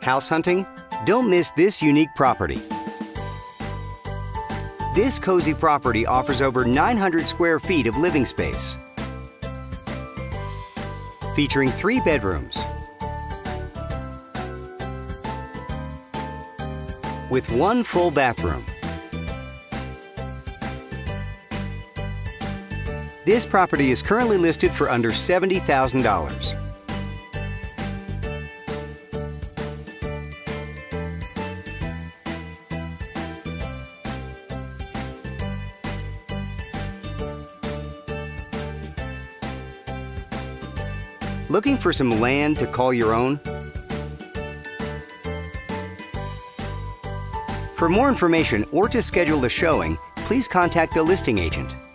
house hunting? Don't miss this unique property. This cozy property offers over 900 square feet of living space, featuring 3 bedrooms with 1 full bathroom. This property is currently listed for under $70,000. Looking for some land to call your own? For more information or to schedule a showing, please contact the listing agent.